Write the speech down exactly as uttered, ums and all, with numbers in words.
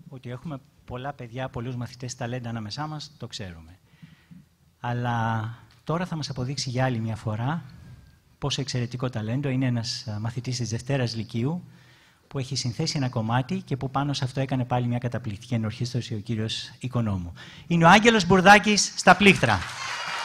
ότι έχουμε πολλά παιδιά, πολλούς μαθητές ταλέντα ανάμεσά μας, το ξέρουμε. Αλλά τώρα θα μας αποδείξει για άλλη μια φορά πόσο εξαιρετικό ταλέντο είναι ένας μαθητής της Δευτέρας Λυκείου, που έχει συνθέσει ένα κομμάτι και που πάνω σε αυτό έκανε πάλι μια καταπληκτική ενορχήστρωση ο κύριος Οικονόμου. Είναι ο Άγγελος Μπουρδάκης στα πλήκτρα.